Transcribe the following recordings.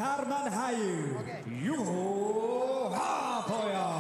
Härmän Häijy, Juho Haapoja.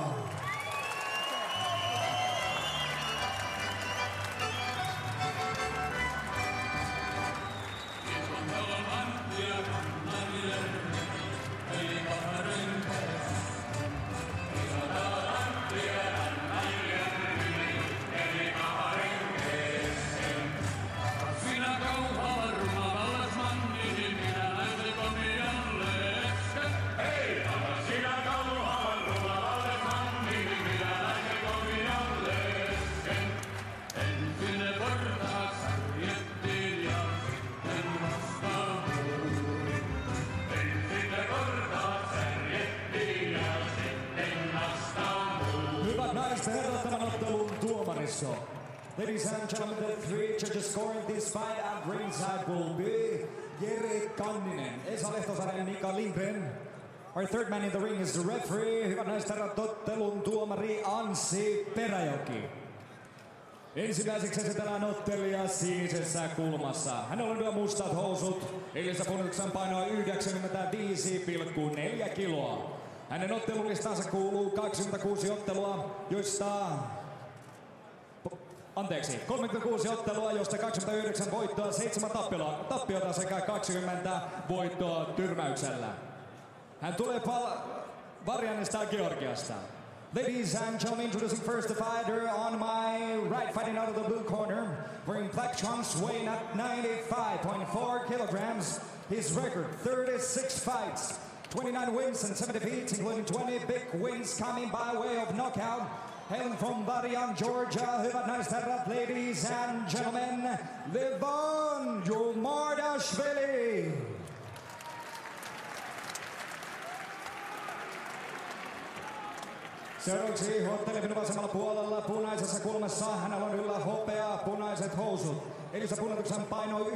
Ladies and gentlemen, the three judges scoring this fight at ringside will be Jere Kanninen, Esa Lehtosaari, Mika Lindgren. Our third man in the ring is the referee, hyvät naiset herrat, ottelun tuomari Anssi Peräjoki. Ensimmäiseksi esitellään ottelija sinisessä kulmassa. Hänellä on mustat housut, eilisessä punnituksen painoa 95,4 kiloa. Hänen ottelulistansa kuuluu 26 ottelua, joista 36 ottelua, josta 29 voittoa, 7 tappiota sekä 20 voittoa tyrmäyksellä. Hän tulee Varjanista Georgiasta. Ladies and gentlemen, introducing first the fighter on my right, fighting out of the blue corner, wearing black trunks, weighing at 95.4 kilograms. His record, 36 fights, 29 wins and 7 defeats, including 20 big wins coming by way of knockout. Hailing from Varian, Georgia, hyvät naiset herrat, ladies and gentlemen, Levon Jumardashvili. Seuraavaksi ottelevin vasemmalla puolella punaisessa kulmassa. Hänellä on yllä hopea punaiset housut. Elisä punnituksen painoi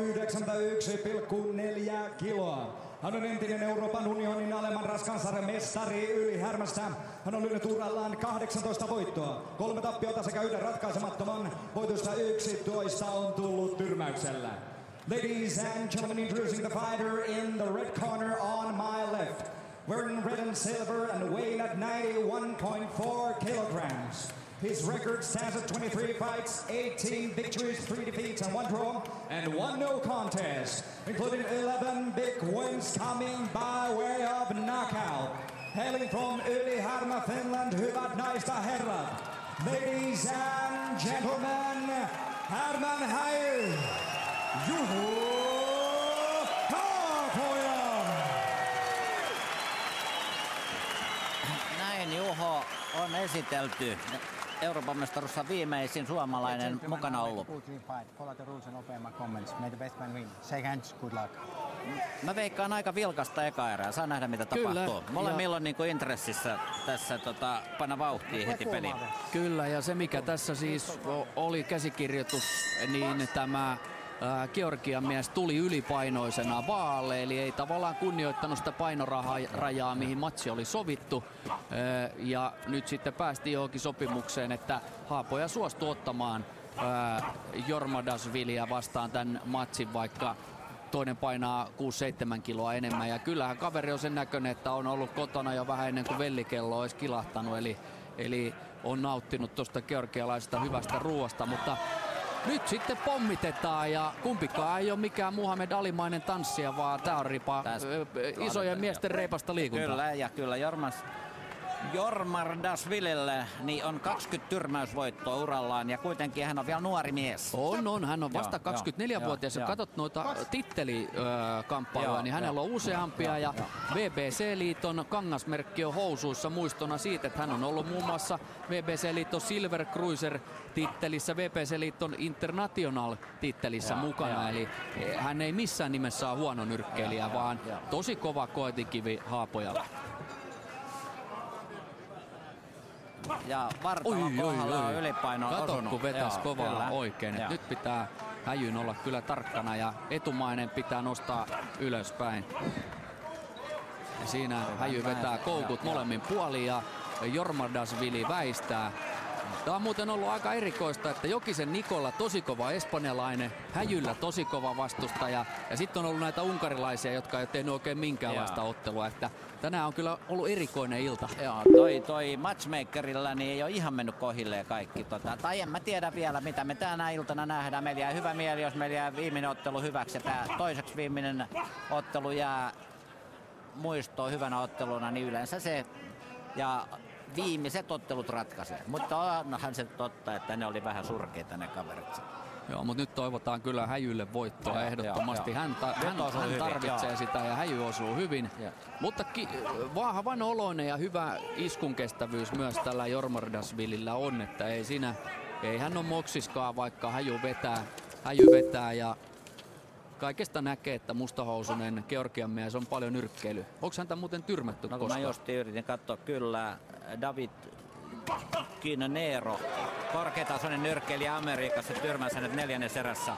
91,4 kiloa. Hän on entinen Euroopan unionin alemman raskansarjan mestari Yli-Härmästä. Hän on lyönyt urallaan 18 voittoa, 3 tappiota sekä 1 ratkaisemattoman. Voitosta 11 on tullut tyrmäyksellä. Ladies and gentlemen, introducing the fighter in the red corner on my left. Wearing red and silver and weighing at 91.4 kilograms. His record stands at 23 fights, 18 victories, 3 defeats and 1 draw, and 1 no contest, including 11 big wins coming by way of knockout. Hailing from Yli-Härmä, Finland, hyvät naiset herrat. Ladies and gentlemen, Härmän Häijy, Juho Haapoja. Näin Juho on esitelty. Euroopan mestaruudessa viimeisin suomalainen mukana ollut. Mä veikkaan aika vilkasta eka erää. Saa nähdä mitä tapahtuu. Molemmilla on niinku intressissä tässä panna vauhtia heti peliin. Kyllä, ja se mikä tässä siis oli käsikirjoitus, niin tämä Georgian mies tuli ylipainoisena vaalle, eli ei tavallaan kunnioittanut sitä painorajaa, mihin matsi oli sovittu. Ja nyt sitten päästiin johonkin sopimukseen, että Haapoja suostui ottamaan Jormadashvilia vastaan tämän matsin, vaikka toinen painaa 6-7 kiloa enemmän. Ja kyllähän kaveri on sen näköinen, että on ollut kotona jo vähän ennen kuin vellikello olisi kilahtanut, eli on nauttinut tuosta georgialaisesta hyvästä ruoasta, mutta nyt sitten pommitetaan ja kumpikaan ei ole mikään Muhammed Alimainen tanssija, vaan tää on isojen miesten reipasta liikuntaa. Kyllä, ja kyllä Jormardashvilille niin on 20 tyrmäysvoittoa urallaan ja kuitenkin hän on vielä nuori mies. Hän on vasta 24-vuotias ja katsot noita tittelikamppailuja, niin hänellä on useampia ja VBC-liiton kangasmerkki on housuissa muistona siitä, että hän on ollut muun muassa VBC-liiton Silver Cruiser-tittelissä, VBC-liiton International-tittelissä mukana, eli hän ei missään nimessä ole huono nyrkkeilijä, vaan tosi kova koetikivi Haapojalla. Ja vartalon kohdalla on ylipaino kato, osunut. Kun vetäs kovaa oikein. Nyt pitää Häijyn olla kyllä tarkkana ja etumainen pitää nostaa ylöspäin. Ja siinä Häijy vetää koukut molemmin puolin ja Jormardashvili väistää. Tämä on muuten ollut aika erikoista, että Jokisen Nikola tosi kova espanjalainen, Häjyllä tosi kova vastustaja ja sitten on ollut näitä unkarilaisia, jotka ei tehnyt oikein minkäänlaista ottelua. Että tänään on kyllä ollut erikoinen ilta. Joo, toi matchmakerilla niin ei ole ihan mennyt kohilleen kaikki. Tai en mä tiedä vielä, mitä me tänä iltana nähdään. Meillä jää hyvä mieli, jos meillä jää viimeinen ottelu hyväksi. Ja tämä toiseksi viimeinen ottelu jää muistoon hyvänä otteluna, niin yleensä se ja viimeiset ottelut ratkaisee. Mutta onhan se totta, että ne oli vähän surkeita ne kaverit. Joo, mutta nyt toivotaan kyllä Häjylle voittoa ehdottomasti. Hän tarvitsee sitä ja Häjy osuu hyvin. Mutta vahvan oloinen ja hyvä iskunkestävyys myös tällä Jormardasvilillä on, että ei hän ole moksiskaan, vaikka Häjy vetää ja kaikesta näkee, että mustahousunen Georgian mies on paljon nyrkkeily. Onko häntä muuten tyrmätty koskaan? Mä just yritin katsoa, kyllä David Kinero, korkeatasoinen nyrkkeilijä Amerikassa, tyrmäsi hänet 4. erässä.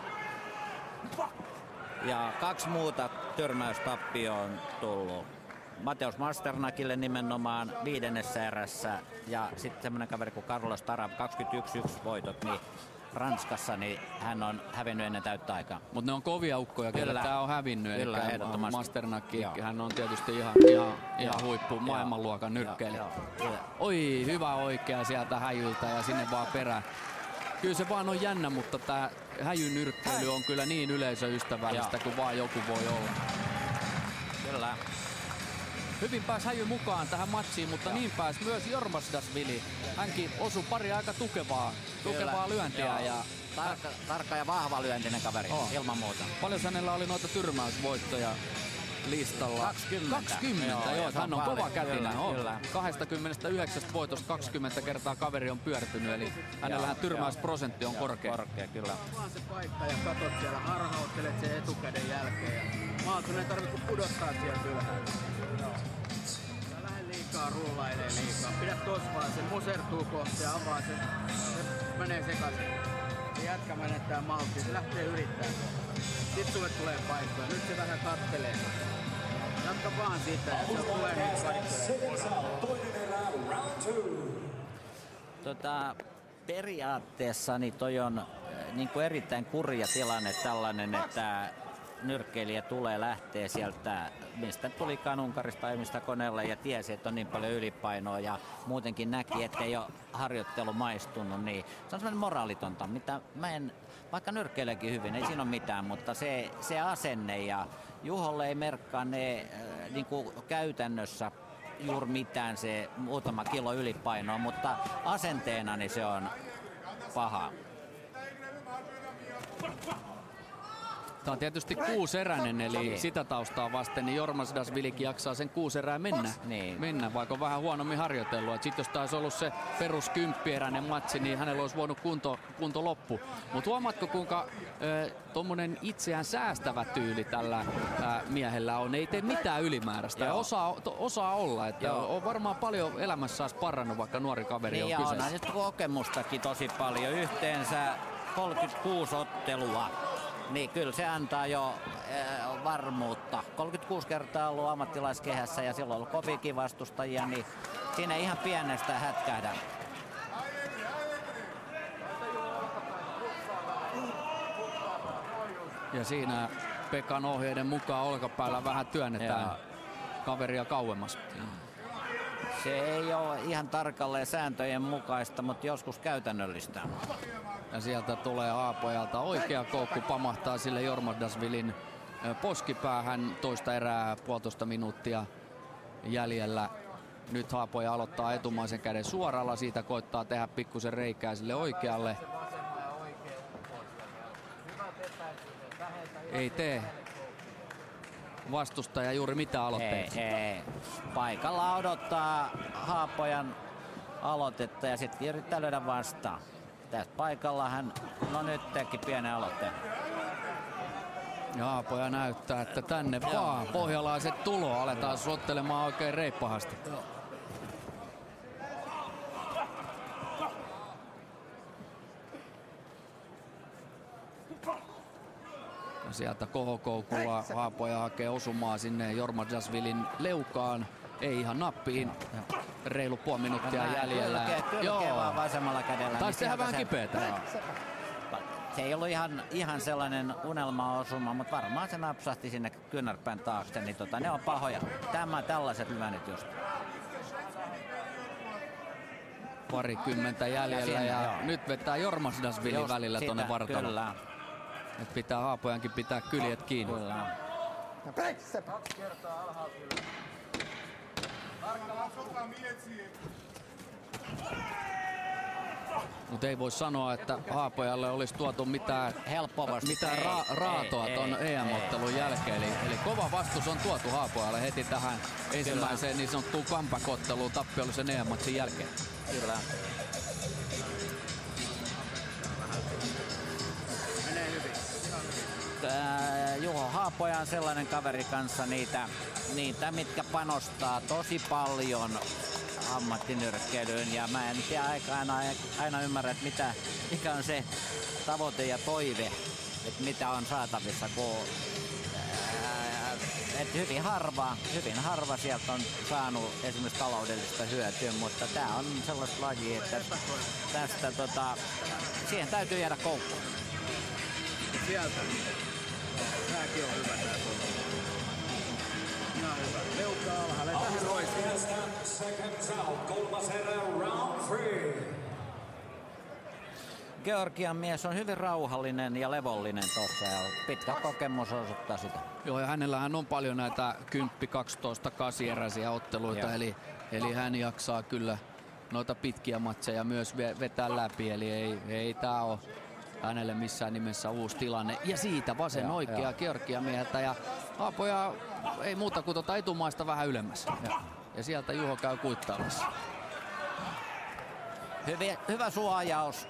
Ja 2 muuta tyrmäystappioon on tullut. Mateus Masternakille nimenomaan 5. erässä ja sitten semmoinen kaveri kuin Carlos Tarab, 21 voitot, niin Ranskassa, niin hän on hävinnyt ennen täyttä aikaa. Mutta ne on kovia ukkoja, kyllä tämä on hävinnyt. Kyllä, ehdottomasti. Masternakki, hän on tietysti ihan huippu maailmanluokan nyrkkeilijä. Oi, hyvä oikea sieltä Häjyltä ja sinne vaan perään. Kyllä se vaan on jännä, mutta tämä Häjyn nyrkkeily on kyllä niin yleisöystävällistä kuin vaan joku voi olla. Kyllä. Hyvin pääsi Häjy mukaan tähän matsiin, mutta niin pääsi myös Jormasdasvili. Hänkin osui pari aika tukevaa lyöntiä. Ja tarkka ja vahva lyöntinen kaveri, ilman muuta. Paljon hänellä oli noita tyrmäysvoittoja listalla? 20, joo, hän on kova kätinä. 29 voitosta 20 kertaa kaveri on pyörtynyt, eli hänellähän tyrmäysprosentti on korkea. Kyllä. Vaan se paikka ja katot siellä, harhauttelet sen etukäden jälkeen. Ja Maaltun ei tarvitse pudottaa sieltä ylhäällä. Lähde liikaa, rullailee liikaa. Pidä tossa vaan, se musertuu kohta ja avaa se menee sekaisin. Se jätkä menettää malttia, se lähtee yrittämään. Sitten sulle tulee paikkoja, nyt se vähän kattelee. Jatka vaan siitä ja se tulee periaatteessa niin toi on niin kuin erittäin kurja tilanne tällainen, että nyrkkeilijä lähtee sieltä, mistä tulikaan Unkarista ja mistä koneella ja tiesi, että on niin paljon ylipainoa ja muutenkin näki, että ei ole harjoittelu maistunut, niin se on semmoinen moraalitonta, mitä mä en, vaikka nyrkkeilijäkin hyvin, ei siinä ole mitään, mutta se asenne ja Juholle ei merkkaa ne niin kuin käytännössä juuri mitään se muutama kilo ylipainoa, mutta asenteena niin se on paha. Tämä on tietysti 6-eräinen, eli sitä taustaa vasten, niin Jormasdasvilikin jaksaa sen 6 erää mennä, vaikka on vähän huonommin harjoitellut. Sitten jos taisi ollut se perus 10-eräinen matsi, niin hänellä olisi voinut kunto loppu. Mutta huomaatko, kuinka tuommoinen itseään säästävä tyyli tällä miehellä on? Ei tee mitään ylimääräistä ja osaa olla. Että on varmaan paljon elämässä sparrannut, vaikka nuori kaveri on kyseessä. Niin on kokemustakin tosi paljon, yhteensä 36 ottelua. Niin kyllä se antaa jo varmuutta. 36 kertaa ollut ammattilaiskehässä ja silloin on ollut koviakin vastustajia, niin siinä ei ihan pienestä hätkähdä. Ja siinä Pekan ohjeiden mukaan olkapäällä vähän työnnetään kaveria kauemmas. Se ei ole ihan tarkalleen sääntöjen mukaista, mutta joskus käytännöllistä. Ja sieltä tulee Haapojalta oikea koukku, pamahtaa sille Jormasdasvilin poskipäähän, toista erää 1,5 minuuttia jäljellä. Nyt Haapoja aloittaa etumaisen käden suoralla, siitä koittaa tehdä pikkusen reikää sille oikealle. Ei tee vastustaja juuri mitään aloitteita. Ei. Paikalla odottaa Haapojan aloitetta ja sitten yrittää löydä vastaan. Tässä paikalla hän, nyt teki pienen aloitteen. Ja Haapoja näyttää, että tänne vaan pohjalaiset tulo, aletaan sottelemaan oikein reippahasti. Ja sieltä kohokoukulla Haapoja hakee osumaa sinne Jormasdasvilin leukaan. Ei ihan nappiin. Reilu puoli minuuttia jäljellä. Kylkee vaan vasemmalla kädellä. Taisi tehdä vähän kipeätä. Se ei ollut ihan sellainen unelma-osuma, mutta varmaan se napsahti sinne kyynärpään taakse. Niin ne on pahoja. Tällaiset lyönnit just. Parikymmentä jäljellä ja nyt vetää Jormasdasvili välillä tuonne vartaloon. Kyllä. Et pitää Haapojankin pitää kyljet kiinni. Kyllä. 2 kertaa alhaalta. Mutta ei voi sanoa, että Haapojalle olisi tuotu mitään raatoa tuon EM-ottelun jälkeen. Eli kova vastus on tuotu Haapojalle heti tähän ensimmäiseen niin sanottuun comeback-otteluun tappiollisen EM-matsin jälkeen. Kyllä. Menee hyvin. Juho Haapoja on sellainen kaveri kanssa niitä mitkä panostaa tosi paljon ammattinyrkkeilyyn ja mä en tiedä aina ymmärrä, että mikä on se tavoite ja toive, että mitä on saatavissa, kun että hyvin harva sieltä on saanut esimerkiksi taloudellista hyötyä, mutta tää on sellaista lajia, että tästä siihen täytyy jäädä koukkuun. Sieltä. Tääkin on hyvä tää tuolla. Ihan hyvä. Leukka alhaalle. Tähän roiskiin. Georgian mies on hyvin rauhallinen ja levollinen tuossa ja pitkä kokemus osoittaa sitä. Joo, ja hänellähän on paljon näitä 10, 12, 8-eräisiä otteluita, eli hän jaksaa kyllä noita pitkiä matseja myös vetää läpi, eli ei tää ole hänelle missään nimessä uusi tilanne. Ja siitä vasen oikea Georgian mieheltä ja Haapoja ei muuta kuin etumaista vähän ylemmäs. Ja sieltä Juho käy kuittaamassa. Hyvä suojaus.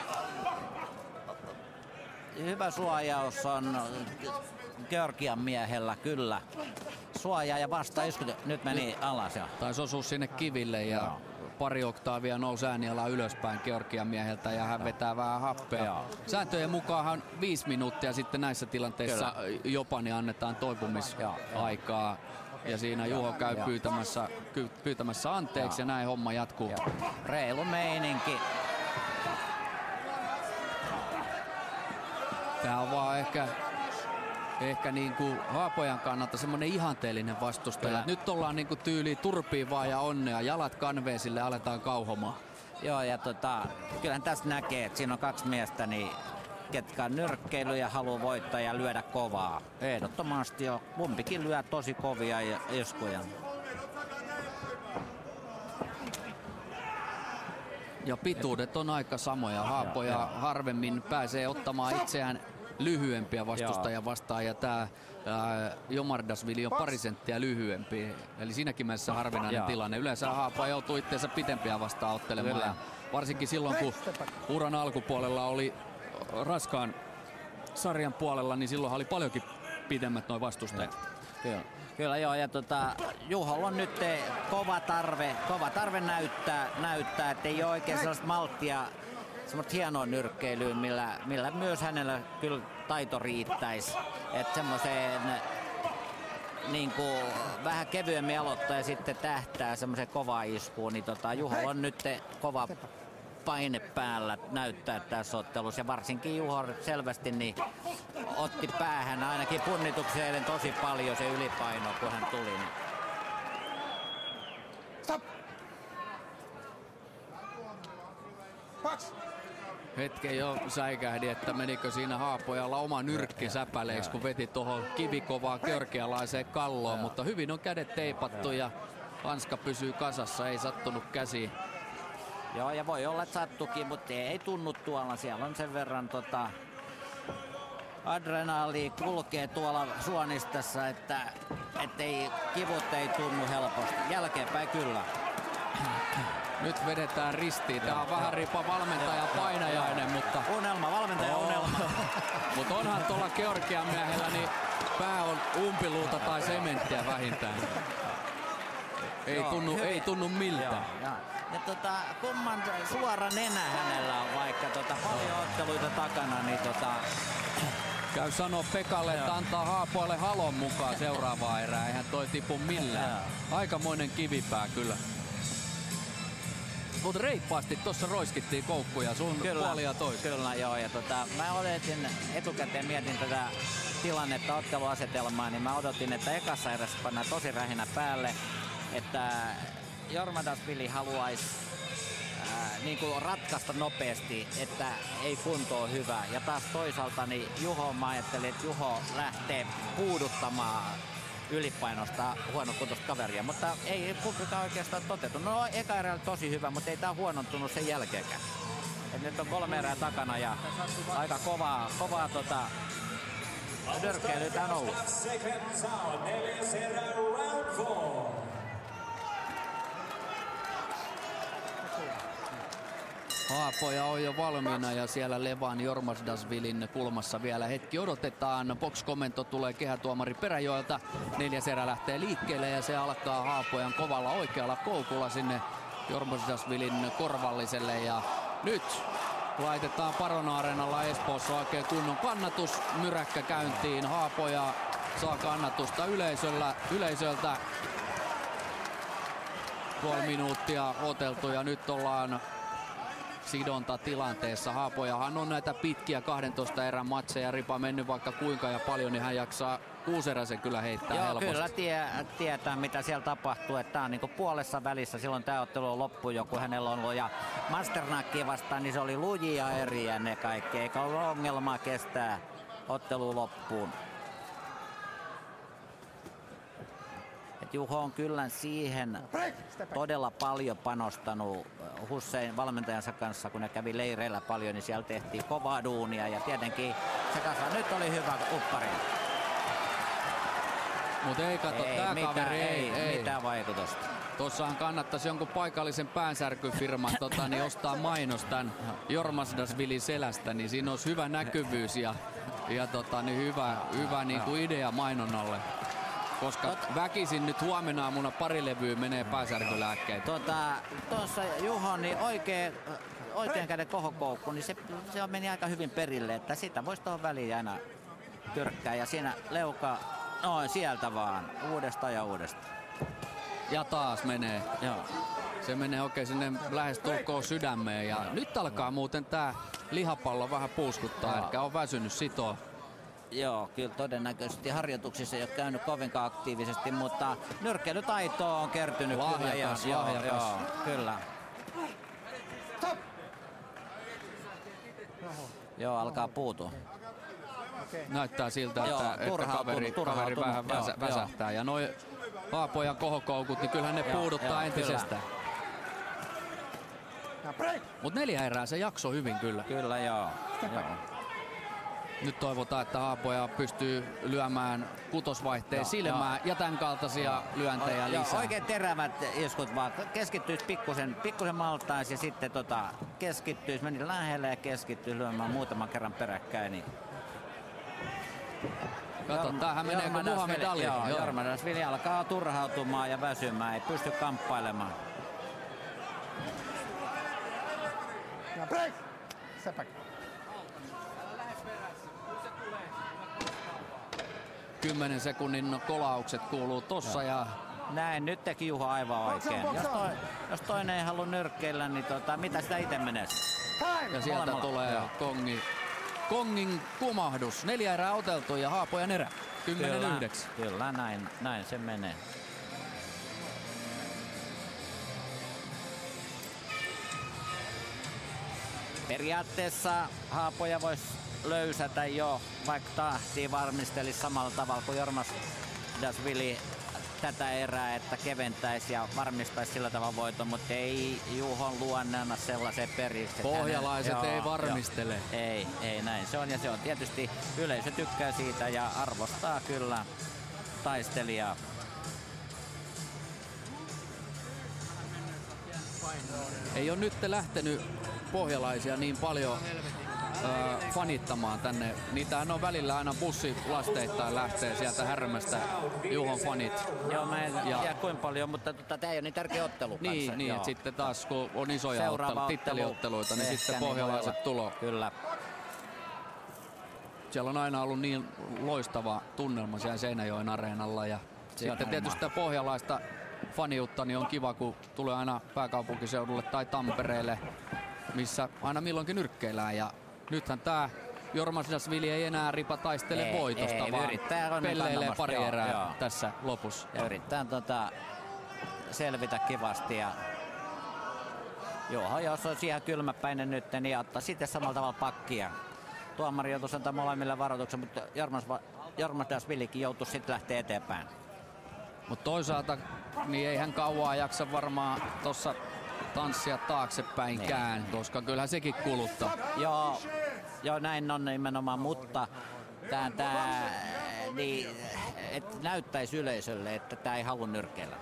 Hyvä suojaus on Georgian miehellä kyllä. Suojaa ja vastaisku nyt meni alas. Taisi osua sinne kiville ja pari oktaavia nousi ääniala ylöspäin Georgian mieheltä ja hän vetää vähän happea. Sääntöjen mukaanhan 5 minuuttia sitten näissä tilanteissa jopa niin annetaan toipumisaikaa. Ja siinä Juho käy pyytämässä anteeksi ja näin homma jatkuu. Reilu meininki. Tää on vaan ehkä niinku Haapojan kannalta semmonen ihanteellinen vastustaja. Nyt ollaan niinku tyyli turpiin vaan ja onnea. Jalat kanveesille, aletaan kauhomaan. Joo, ja kyllähän tässä näkee, että siinä on 2 miestä, ketkä on nyrkkeily ja haluaa voittaa ja lyödä kovaa. Ehdottomasti jo. Kumpikin lyö tosi kovia iskuja. Ja pituudet on aika samoja. Haapoja harvemmin pääsee ottamaan itseään lyhyempiä vastustajia vastaan ja tää Jormasdasvili on pari senttiä lyhyempi. Eli siinäkin mielessä harvinainen tilanne. Yleensä Haapoja joutuu itseensä pitempiä vastaan ottelemaan. Ja varsinkin silloin kun uran alkupuolella oli raskaan sarjan puolella, niin silloin oli paljonkin pidemmät nuo vastustajat. Kyllä joo, ja Juholla on nyt kova tarve näyttää, että ei ole oikein sellaista malttia, semmoista hienoa nyrkkeilyä, millä myös hänellä kyllä taito riittäisi. Että semmoiseen niinku vähän kevyemmin aloittaa ja sitten tähtää semmoiseen kovaa iskuun, niin Juholla on nyt kova paine päällä näyttää tässä ottelussa ja varsinkin Juho selvästi niin otti päähän ainakin punnitukseen tosi paljon se ylipaino kun hän tuli. Niin. Stop. Hetken jo säikähdin, että menikö siinä Haapojalla oma nyrkki säpäleeksi, kun veti tuohon kivikovaan georgialaiseen kalloon, mutta hyvin on kädet teipattu ja hanska pysyy kasassa, ei sattunut käsiin. Joo, ja voi olla, että sattukin, mutta ei tunnu tuolla. Siellä on sen verran adrenaali kulkee tuolla suonistassa, että kivut ei tunnu helposti. Jälkeenpäin kyllä. Nyt vedetään ristiin. Tää on vähän riippua valmentaja painajainen, mutta... Valmentaja unelma. Mutta onhan tuolla Georgian miehellä, niin pää on umpiluuta tai sementtiä vähintään. Ei tunnu miltään. Ja kumman suora nenä hänellä on, vaikka paljon otteluita takana, niin Käy sanoo Pekalle, että antaa Haapoille halon mukaan seuraavaa erää. Eihän toi tipu millään. Aikamoinen kivipää kyllä. Mutta reippaasti tuossa roiskittiin koukkuja sun puolia toista. Kyllä, joo. Ja mä odotin, etukäteen mietin tätä tilannetta, otteluasetelmaa, niin mä odotin, että ekassa erässä pannaan tosi rähinä päälle, että Jorma-Dasvili haluaisi niin kuin ratkaista nopeasti, että ei kunto ole hyvä. Ja taas toisaalta niin Juho, mä ajattelin, että Juho lähtee puuduttamaan ylipainosta huonokuntoista kaveria, mutta ei kumpikaan oikeastaan toteutunut. No eka erä tosi hyvä, mutta ei tää huonontunut sen jälkeenkään. Et nyt on 3 erää takana ja aika kovaa nyrkkeilyä on ollut. Haapoja on jo valmiina ja siellä Levan Jorma-Dasvilin kulmassa vielä hetki odotetaan. Box-komento tulee kehätuomari Peräjoelta. 4. erä lähtee liikkeelle ja se alkaa Haapojan kovalla oikealla koukulla sinne Jorma-Dasvilin korvalliselle. Ja nyt laitetaan Parona-areenalla Espoossa oikein kunnon kannatus. Myräkkä käyntiin. Haapoja saa kannatusta yleisöltä. Puoli minuuttia oteltu ja nyt ollaan sidonta tilanteessa. Haapojahan on näitä pitkiä 12 erän matseja ripa mennyt vaikka kuinka ja paljon, niin hän jaksaa 6 eräsen kyllä heittää helposti. Kyllä tietää mitä siellä tapahtuu, että tää on niinku puolessa välissä, silloin tää ottelu on loppu jo kun hänellä on ollut ja Masternakkia vastaan, niin se oli lujia eriä ne kaikki, eikä ollut ongelmaa kestää ottelu loppuun. Juho on kyllä siihen todella paljon panostanut Hussein valmentajansa kanssa, kun ne kävi leireillä paljon, niin siellä tehtiin kovaa duunia ja tietenkin se kanssa nyt oli hyvä uppari. Mutta ei kato, tää kaveri ei mitään vaikutusta. Tossahan kannattaisi jonkun paikallisen päänsärkyfirman niin ostaa mainos tän Jorma-Dasvilin selästä, niin siinä olisi hyvä näkyvyys ja niin hyvä niin kuin idea mainonnalle. Koska väkisin nyt huomenna aamuna pari levyä menee päänsärkylääkkeet. Tuossa Juho, niin oikean käden kohokoukku, niin se meni aika hyvin perille, että sitä voisi tuohon väliin aina tyrkkää. Ja siinä leuka, sieltä vaan, uudestaan ja uudestaan. Ja taas menee. Joo. Se menee oikein sinne lähes tulkoon sydämeen. Ja nyt alkaa muuten tää lihapallo vähän puuskuttaa, ehkä on väsynyt sitoa. Joo, kyllä todennäköisesti harjoituksissa ei ole käynyt kovinkaan aktiivisesti, mutta nyrkkeilytaito on kertynyt. Lahjakas. Kyllä. Joo, alkaa puutua. Näyttää siltä, että kaveri vähän väsähtää. Ja noi Haapojan kohokoukut, niin kyllähän ne puuduttaa entisestään. Mut 4 erää se jakso hyvin kyllä. Kyllä, joo. Nyt toivotaan, että Haapoja pystyy lyömään kutosvaihteen silmään ja tämän kaltaisia lyöntejä lisää. Oikein terävät iskut vaan. Keskittyisi pikkusen maltaisi ja sitten keskittyisi, meni lähelle ja keskittyisi lyömään muutaman kerran peräkkäin. Niin. Kato, tämähän menee kuin Muhammed Ali. Jorma-Dasvili alkaa turhautumaan ja väsymään, ei pysty kamppailemaan. Break! Step back. 10 sekunnin kolaukset kuuluu tossa ja näin, nyt teki Juho aivan oikein. Jos toinen ei halua nyrkkeillä, niin mitä sitä itse menee? Ja sieltä tulee kongin kumahdus. 4 erää oteltu ja Haapojan erä. 10-9. Kyllä, näin se menee. Periaatteessa Haapoja voisi löysätä jo, vaikka tahtiin varmistelisi samalla tavalla kuin Jorma-Dasvili tätä erää, että keventäisi ja varmistaisi sillä tavalla voiton, mutta ei Juhon luonnana sellaiseen periksi. Pohjalaiset ei varmistele. Ei näin se on ja se on tietysti yleisö tykkää siitä ja arvostaa kyllä taistelijaa. Ei ole nyt lähtenyt pohjalaisia niin paljon fanittamaan tänne. Niitähän on välillä aina bussilasteittain lähtee sieltä Härmästä Juhon fanit. Joo, mä en tiedä kuinka paljon, mutta tämä ei ole niin tärkeä ottelu kanssa. Niin että sitten taas kun on isoja titteliotteluita, niin sitten pohjalaiset tulo. Kyllä. siellä on aina ollut niin loistava tunnelma siellä Seinäjoen areenalla ja sitten tietysti sitä pohjalaista faniutta niin on kiva, kun tulee aina pääkaupunkiseudulle tai Tampereelle, missä aina milloinkin nyrkkeillään. Ja nythän tää Jorma-Sydasvili ei enää ripa taistele voitosta, vaan pelleilee pari erää tässä lopussa. Ja yrittää selvitä kivasti. Ja jos olisi ihan kylmäpäinen nyt, niin ottaa sitten samalla tavalla pakkia. Tuomari joutui antaa molemmille varoituksen, mutta Jorma-Sydasvilikin joutui sitten lähteä eteenpäin. Mutta toisaalta niin ei hän kauaa jaksa varmaan tuossa tanssia taaksepäinkään, niin. Koska kyllähän sekin kuluttaa. Joo, näin on nimenomaan, mutta niin, et näyttäisi yleisölle, että tämä ei halua nyrkkeillä.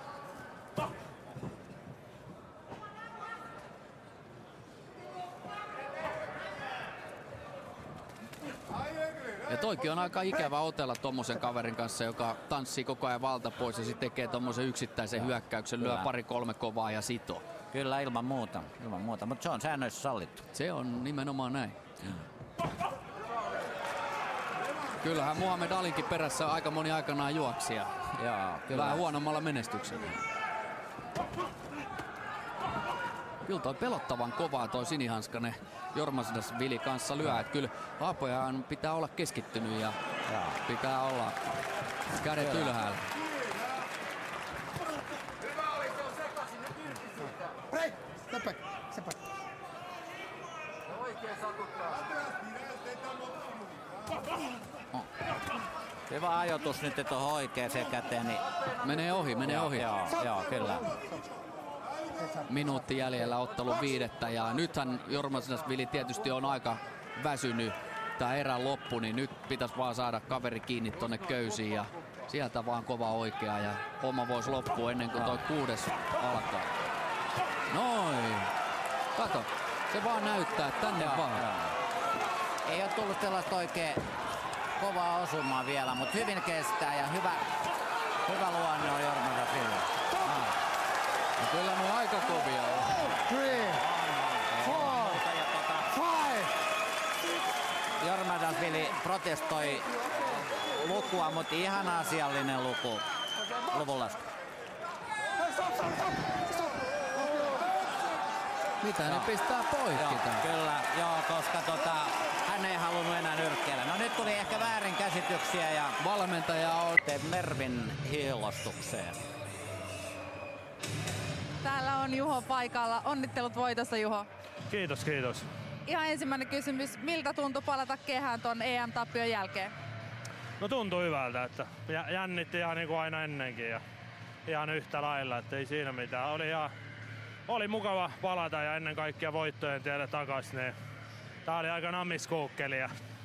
Ja toikin on aika ikävä otella tommosen kaverin kanssa, joka tanssii koko ajan valta pois ja sitten tekee tommosen yksittäisen hyökkäyksen, lyö 2-3 kovaa ja sitoo. Kyllä, ilman muuta, mutta se on säännöissä sallittu. Se on nimenomaan näin. Kyllähän Muhammed Alinkin perässä aika moni aikanaan juoksi ja vähän huonommalla menestyksellä. Kyllä toi pelottavan kovaa toi sinihanskanen Jorma-Sydasvili kanssa lyö. Et kyllä Haapojan pitää olla keskittynyt ja pitää olla kädet ylhäällä. Break! Step back. Step back. Hyvä ajoitus nyt tuohon oikeaan käteen. Niin menee ohi. Joo, kyllä. Minuutti jäljellä ottelun 5. ja nythän Jorma-Sydasvili tietysti on aika väsynyt. Tää erän loppu, niin nyt pitäisi vaan saada kaveri kiinni tonne köysiin ja sieltä vaan kova oikea ja homma voisi loppua ennen kuin toi 6. alkaa. Noin. Kato, se vaan näyttää tänne vaan. Ei ole tullut sellaista oikein kovaa osumaa vielä, mutta hyvin kestää ja hyvä luonne on Jorma-Sydasvili. Kyllä ne on aika kovia. 3, 4, 5. Jorma-Sydasvili protestoi lukua, mutta ihan asiallinen luvunlasku. Mitä ne pistää poikki? Kyllä, koska hän ei halunnut enää nyrkkeillä. No nyt tuli ehkä väärinkäsityksiä ja valmentaja on Mervin hiilostukseen. Täällä on Juho paikalla. Onnittelut voitosta, Juho. Kiitos. Ihan ensimmäinen kysymys. Miltä tuntui palata kehään ton EM-tappion jälkeen? No tuntui hyvältä, että jännitti ihan niin kuin aina ennenkin ja ihan yhtä lailla, että ei siinä mitään. Oli mukava palata ja ennen kaikkea voittojen tielle takaisin. Niin tää oli aika namiskuukkeli.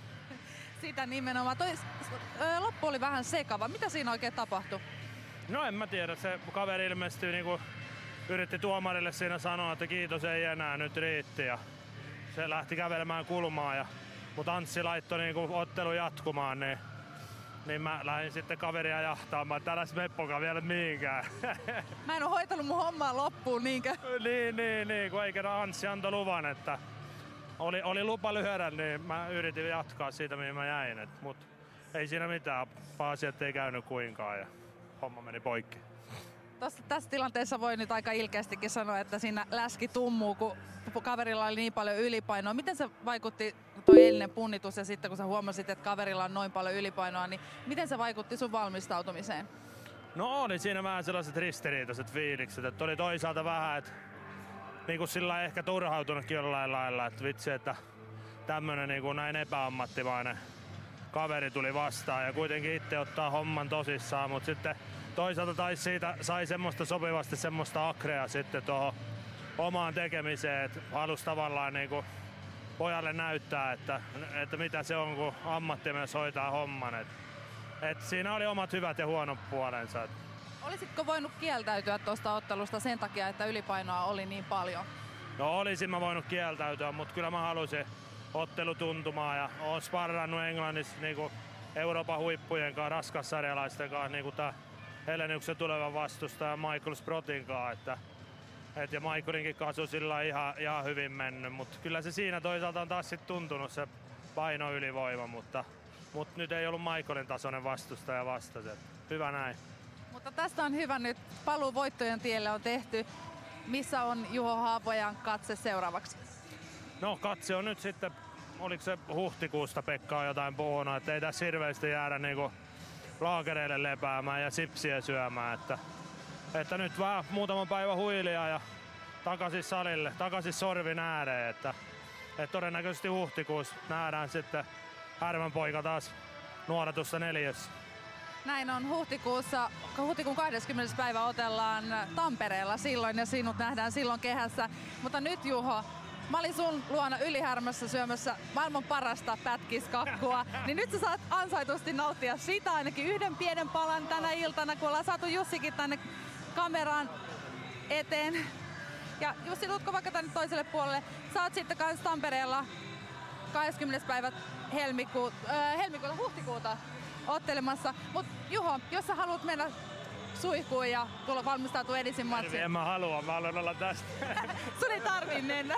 Sitä nimenomaan. Loppu oli vähän sekava. Mitä siinä oikein tapahtui? No en mä tiedä. Se kaveri ilmeisesti niinku yritti tuomarille siinä sanoa, että kiitos ei enää, nyt riitti. Ja se lähti kävelemään kulmaan, mutta Anssi laittoi niinku ottelu jatkumaan, niin mä lähdin sitten kaveria jahtaamaan. Täällä Meppokaan vielä mihinkään. Mä en oo hoitanut mun hommaa loppuun, niinkö? Niin, kun eikä Anssi antoi luvan, että oli lupa lyödä, niin mä yritin jatkaa siitä, mihin mä jäin. Mutta ei siinä mitään, asiat ei käynyt kuinkaan ja homma meni poikki. Tässä tilanteessa voi nyt aika ilkeästikin sanoa, että siinä läski tummuu, kun kaverilla oli niin paljon ylipainoa. Miten se vaikutti toi eilinen punnitus ja sitten kun sä huomasit, että kaverilla on noin paljon ylipainoa, niin miten se vaikutti sun valmistautumiseen? No oli siinä vähän sellaiset ristiriitaiset fiilikset, että oli toisaalta vähän, että niin kuin sillä ehkä turhautunutkin jollain lailla, että vitsi, että tämmönen niin kuin näin epäammattimainen kaveri tuli vastaan ja kuitenkin itse ottaa homman tosissaan, mutta sitten toisaalta taisi siitä sai sopivasti semmoista akrea sitten tuohon omaan tekemiseen, että halusi tavallaan niinku pojalle näyttää, että mitä se on, kun ammattimies hoitaa homman. Et siinä oli omat hyvät ja huonot puolensa. Olisitko voinut kieltäytyä tuosta ottelusta sen takia, että ylipainoa oli niin paljon? No olisin mä voinut kieltäytyä, mutta kyllä mä halusin ottelutuntumaa ja oon sparrannut Englannissa niinku Euroopan huippujen kanssa, raskassarjalaisten kanssa, niinku tää Heleniuksen tulevan vastustaja Michael Sprotin kanssa, ja Michaelinkin kanssa on sillä ihan hyvin mennyt, mutta kyllä se siinä toisaalta on taas sit tuntunut se painoylivoima, mutta Mut nyt ei ollut Michaelin tasoinen vastustaja vastasi. Hyvä näin. Mutta tästä on hyvä nyt. Paluu voittojen tielle on tehty. Missä on Juho Haapojan katse seuraavaksi? No katse on nyt sitten, oliko se huhtikuusta Pekka on jotain puhunut, että ei tässä hirveästi jäädä niinku laakereille lepäämään ja sipsiä syömään. Että nyt vaan muutaman päivän huilia ja takaisin salille, takaisin sorvin ääreen. Että todennäköisesti huhtikuussa nähdään sitten Härmän poika taas nuoratussa 4. Näin on huhtikuun 20. päivä otellaan Tampereella silloin ja sinut nähdään silloin kehässä. Mutta nyt Juho, mä olin sun luona Ylihärmässä syömässä maailman parasta pätkiskakkua, niin nyt sä saat ansaitusti nauttia sitä ainakin yhden pienen palan tänä iltana, kun ollaan saatu Jussikin tänne kameraan eteen. Ja Jussi, tuutko vaikka tänne toiselle puolelle? Sä oot sitten kans Tampereella 20. päivä huhtikuuta ottelemassa. Mut Juho, jos sä haluat mennä suihkuun ja tulla valmistautua Edisin matsiin. En mä halua, mä haluan olla tästä. Sun ei tarvii mennä.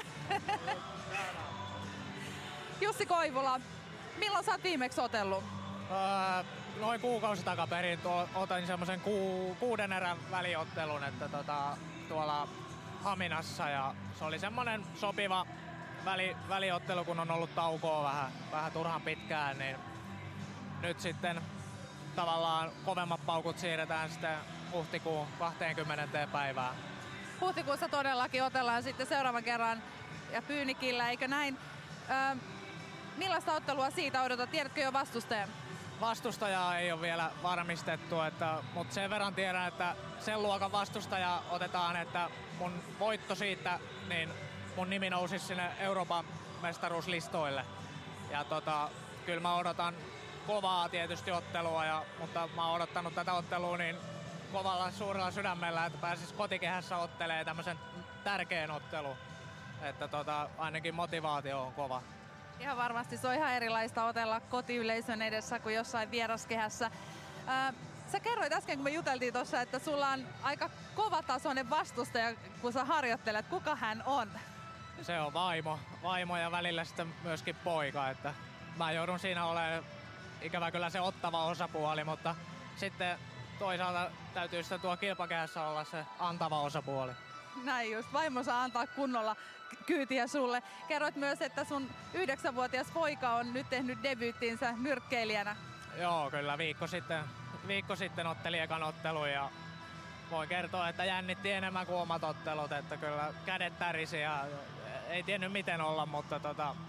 Jussi Koivula, milloin sä oot viimeksi otellut? Noin kuukausi takaperin otin semmoisen 6 erän väliottelun, että tuolla Haminassa, ja se oli semmonen sopiva väliottelu, kun on ollut taukoa vähän turhan pitkään, niin nyt sitten tavallaan kovemmat paukut siirretään sitten huhtikuun 20. päivään. Huhtikuussa todellakin otellaan sitten seuraavan kerran ja Pyynikillä, eikö näin? Millaista ottelua siitä odotat? Tiedätkö jo vastustajan? Vastustajaa ei ole vielä varmistettu, mutta sen verran tiedän, että sen luokan vastustaja otetaan, että mun voitto siitä, niin mun nimi nousisi sinne Euroopan mestaruuslistoille. Ja kyllä mä odotan kovaa tietysti ottelua, mutta mä oon odottanut tätä ottelua niin kovalla suurella sydämellä, että pääsis kotikehässä ottelee tämmöisen tärkeän ottelun. Että ainakin motivaatio on kova. Ihan varmasti se on ihan erilaista otella kotiyleisön edessä kuin jossain vieraskehässä. Sä kerroit äsken, kun me juteltiin tuossa, että sulla on aika kovatasoinen vastustaja, kun sä harjoittelet. Kuka hän on? Se on vaimo ja välillä sitten myöskin poika. Että mä joudun siinä olemaan ikävä kyllä se ottava osapuoli, mutta sitten toisaalta täytyy sitten tuo kilpakehässä olla se antava osapuoli. Näin just, vaimo saa antaa kunnolla kyytiä sulle. Kerroit myös, että sun 9-vuotias poika on nyt tehnyt debyyttinsä nyrkkeilijänä. Joo, kyllä viikko sitten otteli ekan ottelun ja voin kertoa, että jännitti enemmän kuin omat ottelut, että kyllä kädet tärisi ja ei tiennyt miten olla, mutta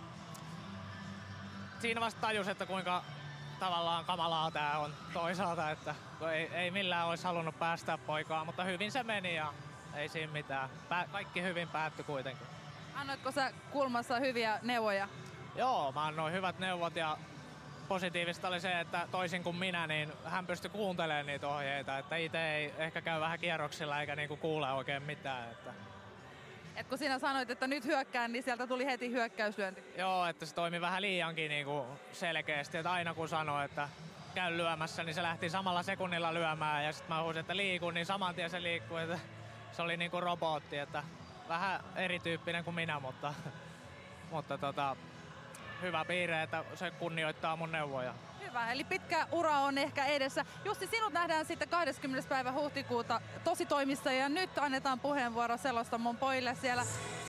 siinä vasta tajus, että kuinka tavallaan kamalaa tää on toisaalta, että ei millään olisi halunnut päästää poikaa, mutta hyvin se meni ja ei siinä mitään. Kaikki hyvin päättyi kuitenkin. Annoitko sä kulmassa hyviä neuvoja? Joo, mä annoin hyvät neuvot ja positiivista oli se, että toisin kuin minä, niin hän pystyi kuuntelemaan niitä ohjeita, että itse ei ehkä käy vähän kierroksilla eikä niinku kuule oikein mitään. Et kun sinä sanoit, että nyt hyökkään, niin sieltä tuli heti hyökkäyslyönti. Joo, että se toimi vähän liiankin niinku selkeästi, että aina kun sanoi, että käy lyömässä, niin se lähti samalla sekunnilla lyömään ja sitten mä huusin, että liikun, niin saman tien se liikkuu, että se oli niinku robotti, että vähän erityyppinen kuin minä, mutta hyvä piirre, että se kunnioittaa mun neuvoja. Hyvä, eli pitkä ura on ehkä edessä. Jussi, sinut nähdään sitten 20. päivä huhtikuuta tositoimissa ja nyt annetaan puheenvuoro Selostamon pojille siellä